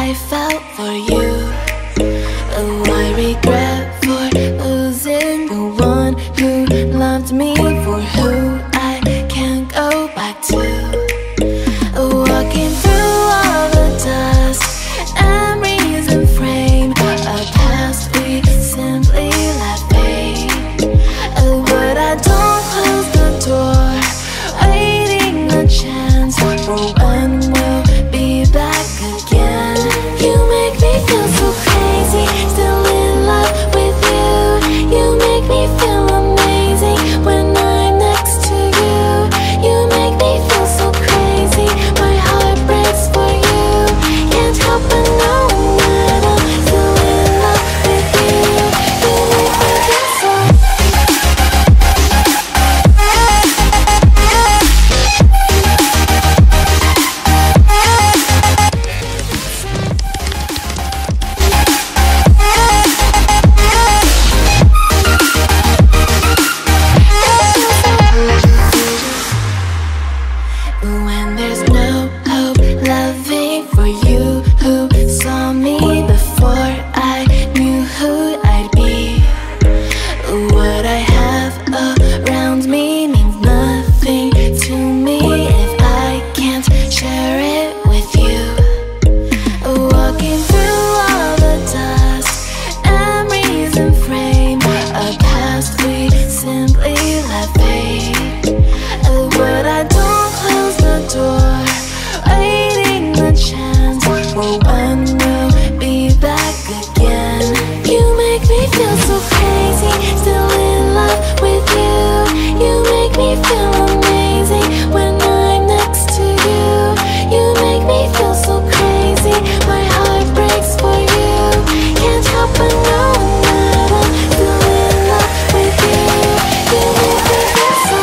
I felt for you. Oh, I regret for losing the one who loved me, for who I can't go back to. Walking through all the dust, memories and frame, a past we simply let fade. Oh, but I don't close the door, waiting a chance for when we'll be back again. You make me feel so crazy, still in love with you. You make me feel amazing when I'm next to you. You make me feel so crazy, my heart breaks for you. Can't help but know that I'm still in love with you. You make me feel so. When there's no hope, loving for you who saw me before I knew who I'd be. What I have around me means nothing to me if I can't share it with you. Walking through all the dust, memories and frame, a past we simply let fade. But I don't close the door, waiting the chance for when we'll be back again. You make me feel so crazy, still in love with you. You make me feel amazing when I'm next to you. You make me feel so crazy, my heart breaks for you. Can't help but know that I'm still in love with you. You make me feel so.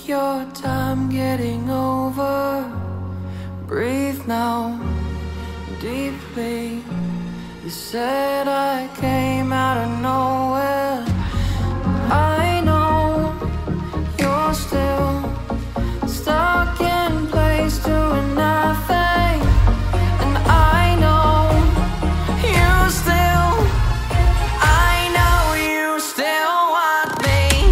take your time getting over. Breathe now, deeply. You said I came out of nowhere. I know you're still stuck in place doing nothing. And I know you still, I know you still want me.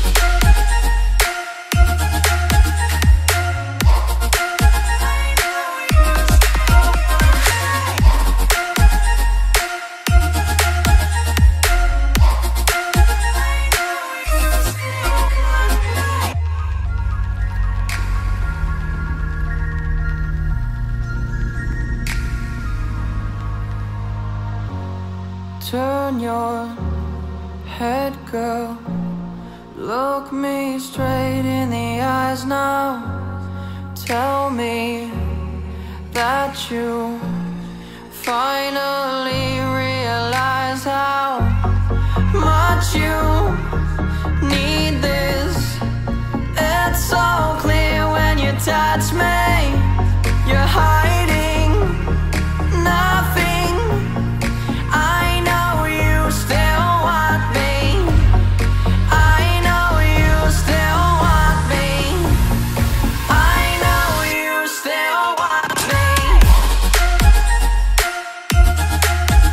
Turn your head, girl. Look me straight in the eyes now. Tell me that you finally realize how much you need this. It's so clear when you touch me. You're hiding nothing. I know you still want me. I know you still want me. I know you still want me.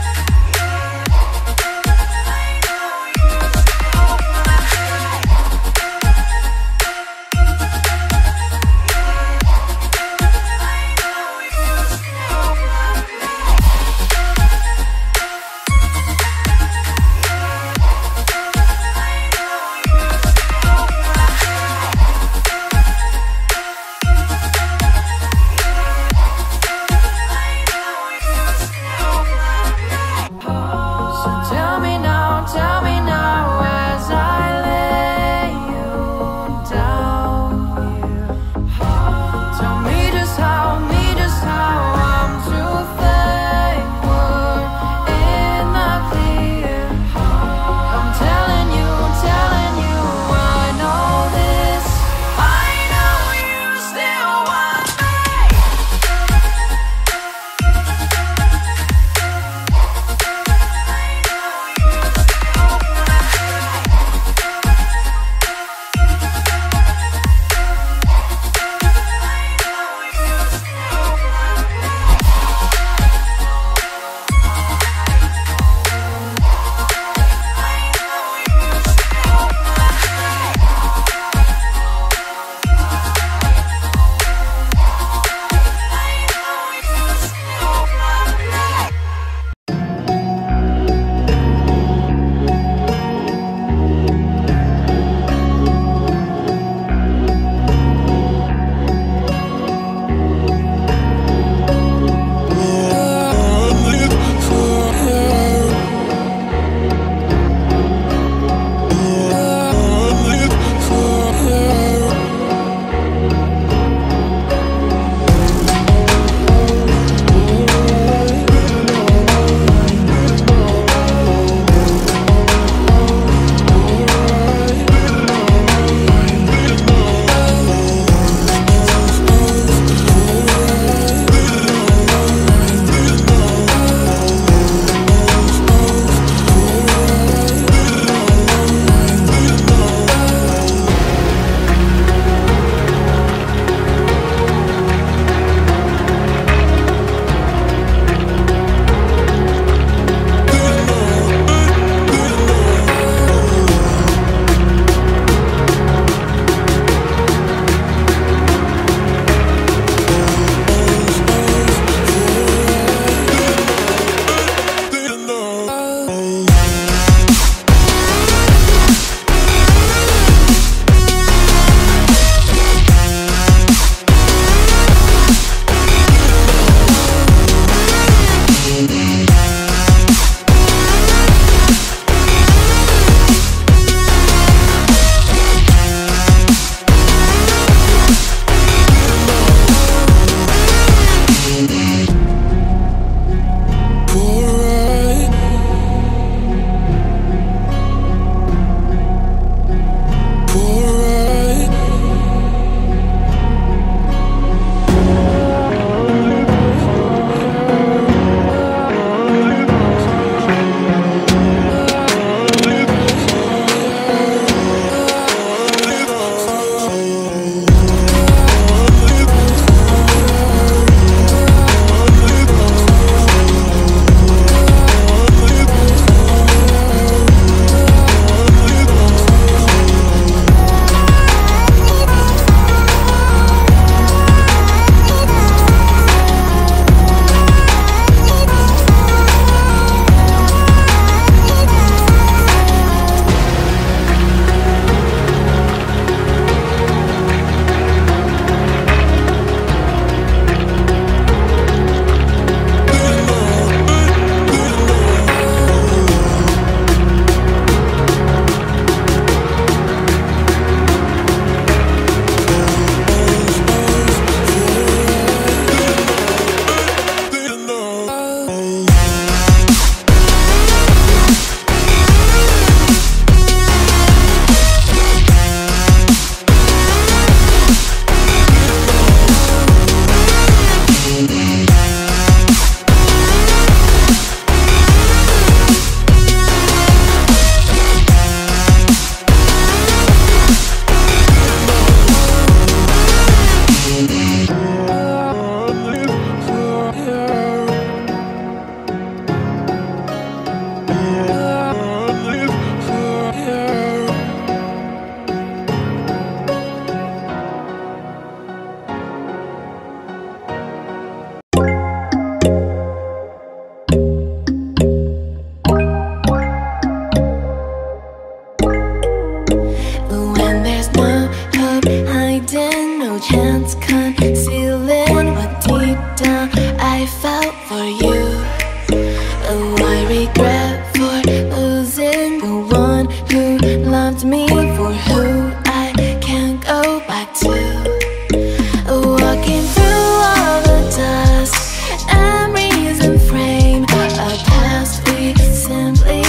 regret